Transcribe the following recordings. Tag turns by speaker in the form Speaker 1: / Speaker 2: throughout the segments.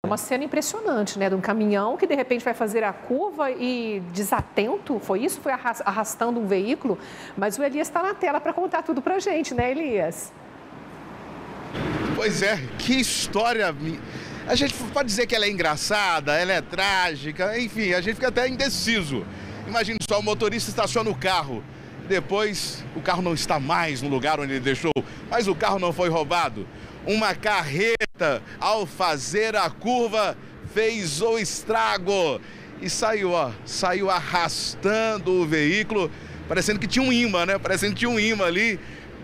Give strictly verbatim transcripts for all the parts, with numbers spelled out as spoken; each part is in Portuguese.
Speaker 1: Uma cena impressionante, né? De um caminhão que de repente vai fazer a curva e desatento, foi isso? Foi arrastando um veículo, mas o Elias está na tela para contar tudo pra gente, né, Elias?
Speaker 2: Pois é, que história. A gente pode dizer que ela é engraçada, ela é trágica, enfim, a gente fica até indeciso. Imagine só, o motorista estaciona o carro, depois o carro não está mais no lugar onde ele deixou, mas o carro não foi roubado. Uma carreta, ao fazer a curva, fez o estrago e saiu, ó, saiu arrastando o veículo, parecendo que tinha um imã, né? Parecendo que tinha um imã ali,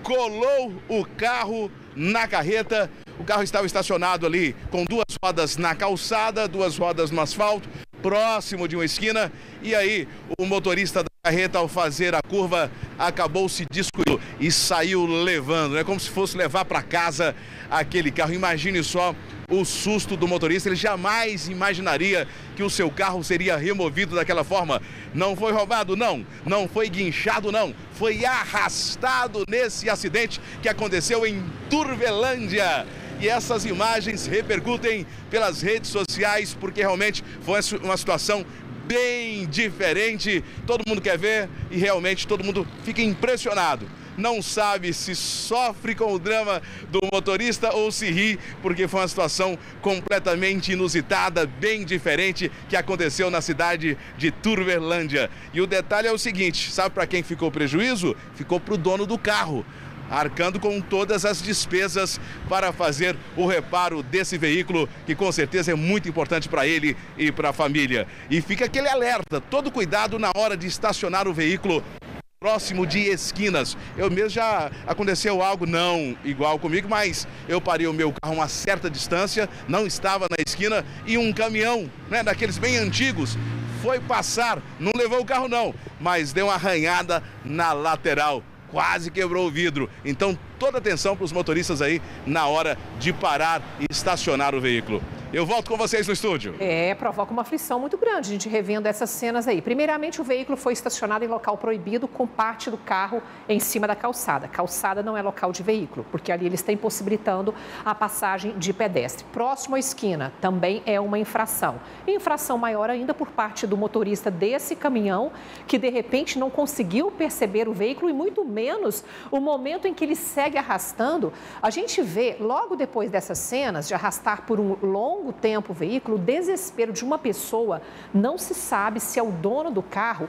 Speaker 2: colou o carro na carreta. O carro estava estacionado ali com duas rodas na calçada, duas rodas no asfalto, próximo de uma esquina, e aí o motorista da carreta, ao fazer a curva, acabou se descuidando e saiu levando, né? Como se fosse levar para casa aquele carro. Imagine só o susto do motorista, ele jamais imaginaria que o seu carro seria removido daquela forma. Não foi roubado, não, não foi guinchado, não, foi arrastado nesse acidente que aconteceu em Turvelândia. E essas imagens repercutem pelas redes sociais, porque realmente foi uma situação bem diferente. Todo mundo quer ver e realmente todo mundo fica impressionado. Não sabe se sofre com o drama do motorista ou se ri, porque foi uma situação completamente inusitada, bem diferente, que aconteceu na cidade de Turvelândia. E o detalhe é o seguinte, sabe para quem ficou prejuízo? Ficou para o dono do carro, arcando com todas as despesas para fazer o reparo desse veículo, que com certeza é muito importante para ele e para a família. E fica aquele alerta, todo cuidado na hora de estacionar o veículo próximo de esquinas. Eu mesmo já aconteceu algo não igual comigo, mas eu parei o meu carro a uma certa distância, não estava na esquina, e um caminhão, né, daqueles bem antigos, foi passar, não levou o carro não, mas deu uma arranhada na lateral. Quase quebrou o vidro. Então, toda atenção para os motoristas aí na hora de parar e estacionar o veículo. Eu volto com vocês no estúdio.
Speaker 1: É, provoca uma aflição muito grande a gente revendo essas cenas aí. Primeiramente, o veículo foi estacionado em local proibido com parte do carro em cima da calçada. Calçada não é local de veículo, porque ali eles estão impossibilitando a passagem de pedestre. Próximo à esquina também é uma infração. E infração maior ainda por parte do motorista desse caminhão, que de repente não conseguiu perceber o veículo e muito menos o momento em que ele segue arrastando. A gente vê, logo depois dessas cenas, de arrastar por um longo tempo o veículo, o desespero de uma pessoa, não se sabe se é o dono do carro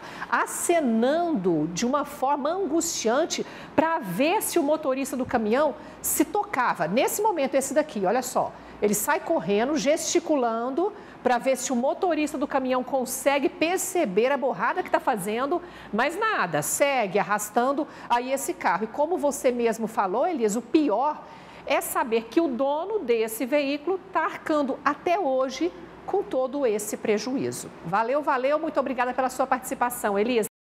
Speaker 1: acenando de uma forma angustiante para ver se o motorista do caminhão se tocava. Nesse momento, esse daqui, olha só, ele sai correndo, gesticulando para ver se o motorista do caminhão consegue perceber a borrada que está fazendo, mas nada, segue arrastando aí esse carro. E como você mesmo falou, Elias, o pior é saber que o dono desse veículo está arcando até hoje com todo esse prejuízo. Valeu, valeu, muito obrigada pela sua participação, Elias.